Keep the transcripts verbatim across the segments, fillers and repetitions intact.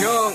Young,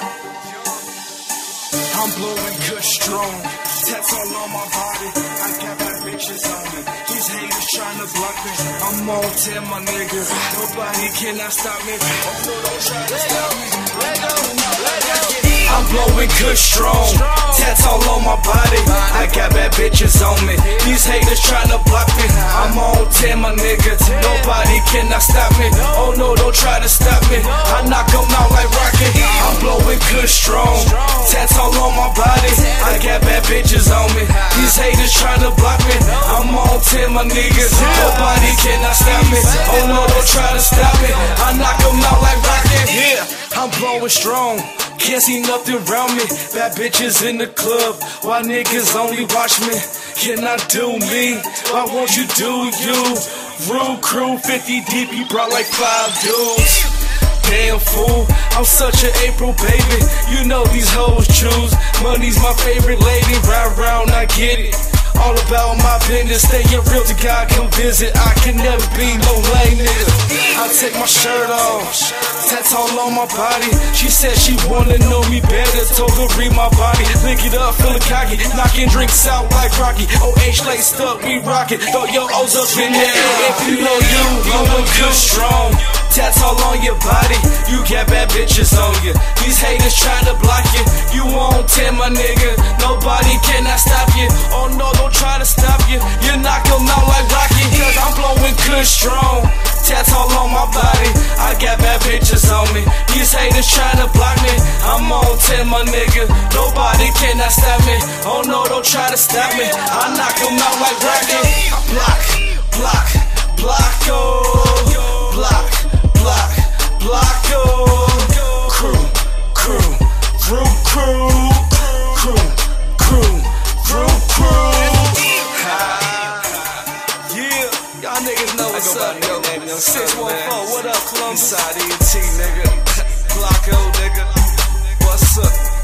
I'm blowing good strong. Tats all on my body, I got my bitches on me. These haters trying to block me, I'm on ten, my nigga. Nobody cannot stop me. Oh no, don't try to stop me. Let go, let go. I'm blowing good strong. Tats all on my body, I got bad bitches on me. These haters trying to block me, I'm on ten, my nigga. Nobody cannot stop me. Oh no, don't try to stop me. I knock them out like rocket. I'm blowing good strong. Tats all on my body, I got bad bitches on me. These haters trying to block me, I'm on ten, my niggas. Nobody cannot stop me. Oh no, don't try to stop me. I knock them out like rocket. Yeah, I'm blowing strong. Can't see nothing around me. Bad bitches in the club, why niggas only watch me? Can I do me? Why won't you do you? Rude crew, fifty deep, you brought like five dudes. Damn fool, I'm such an April baby. You know these hoes choose. Money's my favorite lady. Ride round, I get it. All about my business. Staying real to God, come visit. I can never be no lame nigga. I take my shirt off, tats all on my body. She said she wanna know me better. Told her read my body. Lick it up, feeling cocky. Knocking drinks out like Rocky. O H laced up, we rockin'. Throw your O's up in there. If you know you, blowing good strong. Tats all on your body, you got bad bitches on you. These haters try to block you. You on ten, my nigga. Nobody cannot stop you. Oh no, don't try to stop you. You knock them out like Rocky. Cause I'm blowing good strong. Tats all on my body, I got bad bitches on me. These haters try to block me. I'm on ten, my nigga. Nobody cannot stop me. Oh no, don't try to stop me. I knock them out like Rocky. Block, block, block, oh, block. Block, block, oh, crew, crew, crew, crew, crew, crew, crew, crew. Yeah, y'all niggas know what's up, yo. six one four, what up, Columbus? Inside E T, nigga. Block, oh, nigga. What's up?